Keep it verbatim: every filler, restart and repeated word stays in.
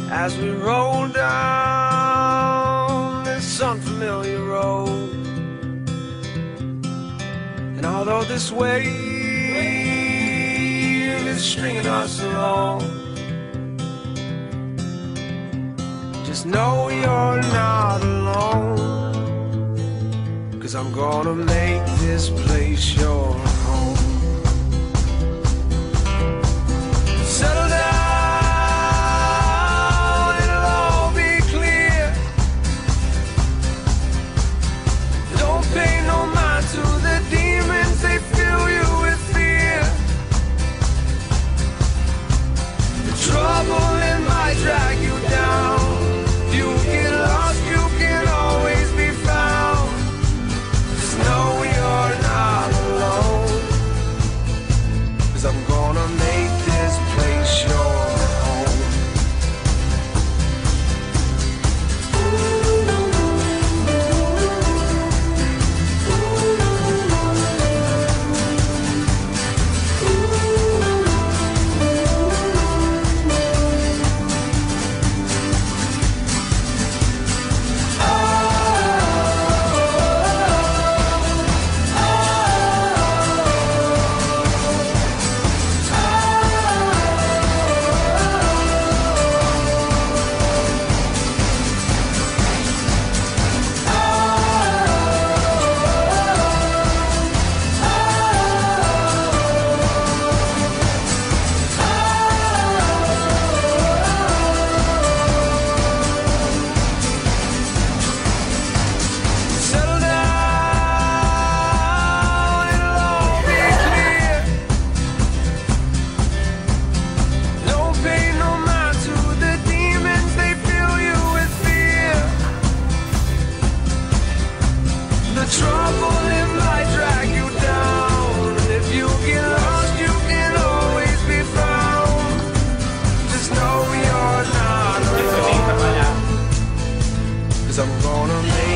as we roll down this unfamiliar road. And although this wave is stringing us along, just know you're not alone, 'cause I'm gonna make this place your home. Settle down, it'll all be clear. Don't pay no mind to the demons, they fill you with fear. The trouble, it might drag you down. You get lost, you can always be found. Just know you're not alone, 'cause I'm gonna make this place your home. I'm gonna make